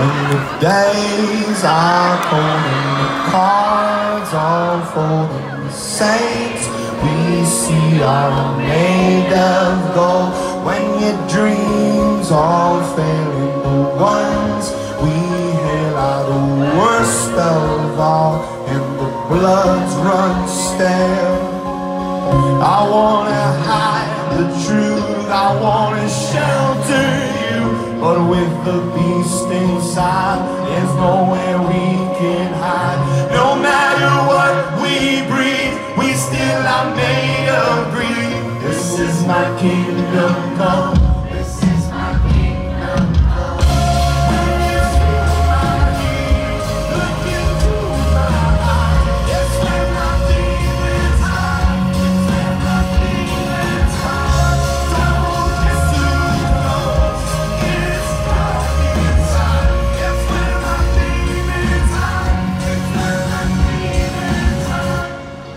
When the days are cold and the cards all fold and the saints we see are made of gold. When your dreams all fail and the ones we hail are the worst of all and the bloods run stale. I wanna hide the truth, I wanna shelter you, but with the beast inside, there's nowhere we can hide. No matter what we breathe, we still are made of greed. This is my kingdom come. This is my kingdom come. When you feel my heat, look into my eyes. Yes, when my demons hide. Yes, when my demons hide. Don't get too close. It's dark inside. Yes, when my demons hide. Yes, when my demons hide.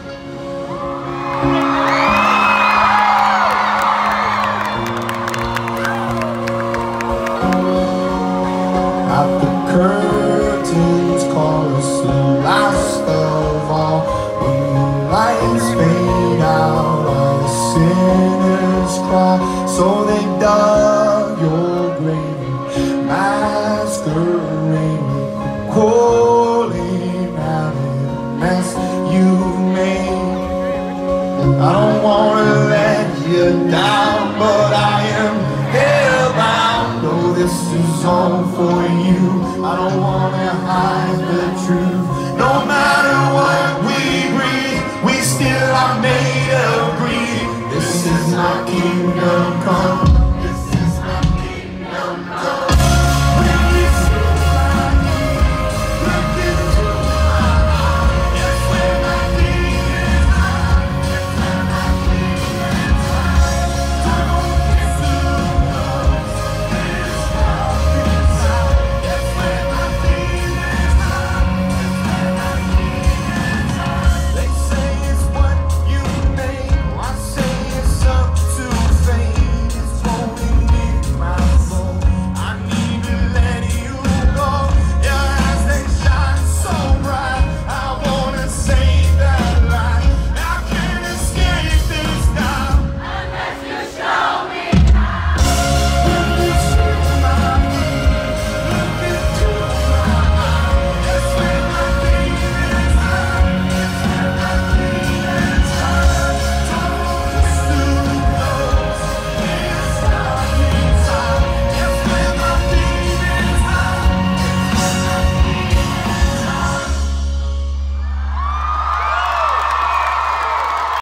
At the curtains call us the last of all. When the lights fade out, all the sinners cry. So they dug your grave, masquerading, calling out the mess you made. I don't wanna let you down, but I am hellbound. Though this is all for you, I don't wanna hide the truth. No matter what we breathe, we still are made of greed. This is my kingdom come.